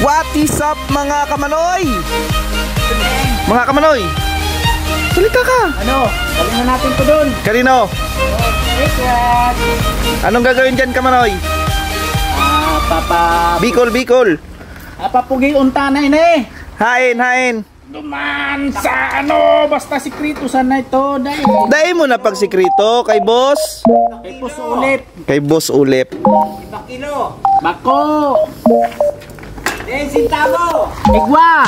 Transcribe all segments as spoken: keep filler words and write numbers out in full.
What is up mga kamanoy? Mga kamanoy, salita ka. Ano? Galing na natin to dun. Kanino? Richard. Anong gagawin dyan kamanoy? Ah, papa... Bicol, Bicol. Ah, papugi unta na ini. Hain, hain. Duman sa ano, basta sikrito sana ito. Dahil. Dahil mo na pagsikrito kay boss. Kay boss ulip. Kay boss ulip. Bakilo. Bako. Den sintamo. Igwa.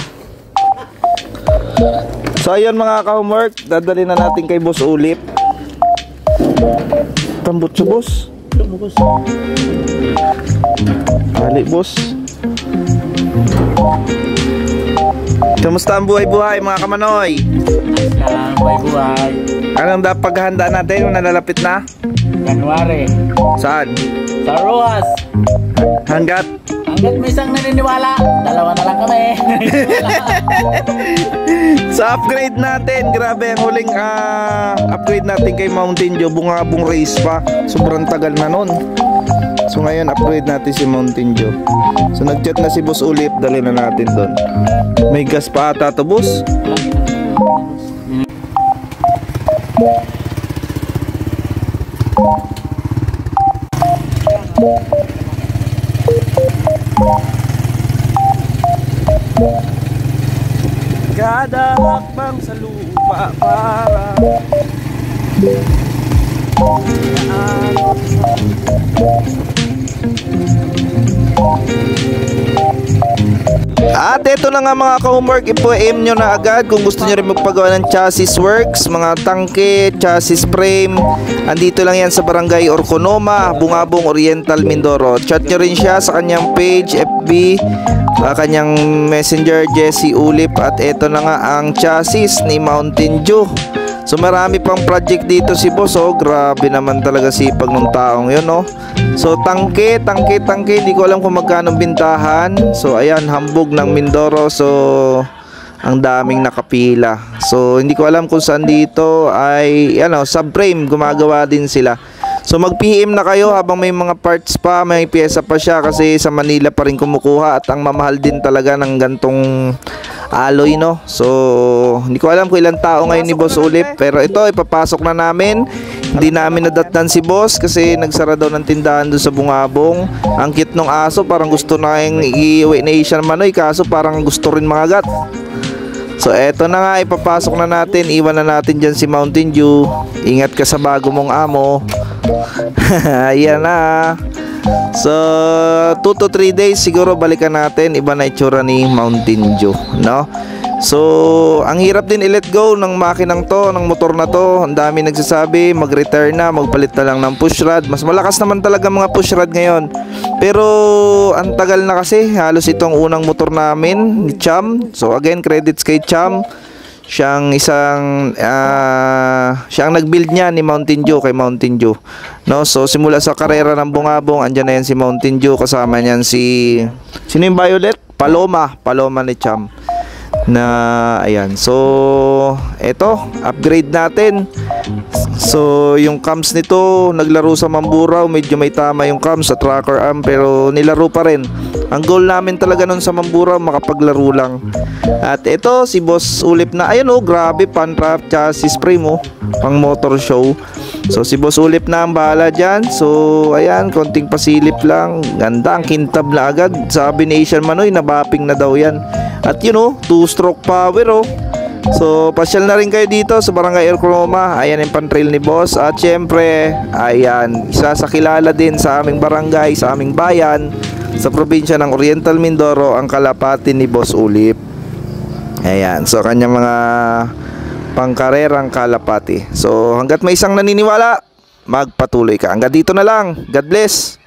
So ayun mga ka-homework, dadali na natin kay boss ulip. Tambot sa boss. Ali boss. Kamusta ang buhay-buhay mga kamanoy? Ang buhay-buhay. Anong dapat paghahanda natin kung nalalapit na? January. Saan? Sa Roas. Hanggat? Hanggat may isang naniniwala, dalawa na lang kami. Sa upgrade natin, grabe ang huling uh, upgrade natin kay Mountain Dew, bungabong race pa. Sobrang tagal na nun. So ngayon upgrade natin si Mountain Dew. So nagchat na si boss ulip, dali na natin doon. May gas pa ata to boss. Kada hakbang sa lupa para At ito na nga mga ka-homework, ipo-aim nyo na agad kung gusto nyo rin magpagawa ng chassis works, mga tangke, chassis frame. Andito lang yan sa Barangay Orconoma, Bungabong, Oriental, Mindoro. Chat nyo rin siya sa kanyang page, F B, uh, kanyang messenger, Jesse Ulip. At ito na nga ang chassis ni Mountain Dew. So marami pang project dito si boss, oh. Grabe naman talaga sipag ng taong yun, oh. So tangke, tangke, tangke, hindi ko alam kung magkano bintahan. So ayan, hambog ng Mindoro. So ang daming nakapila. So hindi ko alam kung saan dito ay ano, subframe, gumagawa din sila. So mag-P M na kayo habang may mga parts pa, may pyesa pa siya kasi sa Manila pa rin kumukuha at ang mamahal din talaga ng gantong alloy, no. So hindi ko alam kung ilang tao ngayon ni Boss Ulip, pero ito ipapasok na namin. Hindi namin nadatnan si boss kasi nagsara daw ng tindahan doon sa Bungabong. Ang cute nung aso, parang gusto na yung iuwi na Asian Manoy, kaso parang gusto rin mga gat. So eto na nga, ipapasok na natin. Iwan na natin dyan si Mountain Dew. Ingat ka sa bago mong amo. Ayan na. So two to three days siguro balikan natin. Iba na itsura ni Mountain Dew, no? So ang hirap din i-let go ng makinang to, ng motor na to. Ang dami nagsasabi mag-retire na, magpalit na lang ng push rod. Mas malakas naman talaga mga push rod ngayon. Pero ang tagal na kasi, halos itong unang motor namin ni Cham. So again, credits kay Cham. Siyang isang uh, siyang nag-build niya ni Mountain Dew, kay Mountain Dew, no? So simula sa karera ng Bungabong, andyan na yan si Mountain Dew, kasama niyan si sino yung Violet? Paloma, Paloma ni Cham. Na ayan, so eto, upgrade natin. So yung cams nito, naglaro sa Mamburao, medyo may tama yung cams sa tracker arm, pero nilaro pa rin. Ang goal namin talaga nun sa Mamburao, makapaglaro lang. At ito, si Boss Ulip na, ayun oh, grabe, pan-trap chassis frame, oh, pang motor show. So si Boss Ulip na ang bahala dyan. So ayan, konting pasilip lang. Ganda, ang kintab na agad. Sabi ni Asian Manoy, nabapping na daw yan. At yun oh, two stroke power, oh. So pasyal na rin kayo dito sa Barangay Orconoma. Ayan yung pan-trail ni boss. At syempre, ayan, isa sa kilala din sa aming barangay, sa aming bayan, sa probinsya ng Oriental Mindoro, ang kalapati ni Boss Ulip. Ayan, so kanyang mga pangkarerang kalapati. So hanggat may isang naniniwala, magpatuloy ka. Hanggang dito na lang. God bless.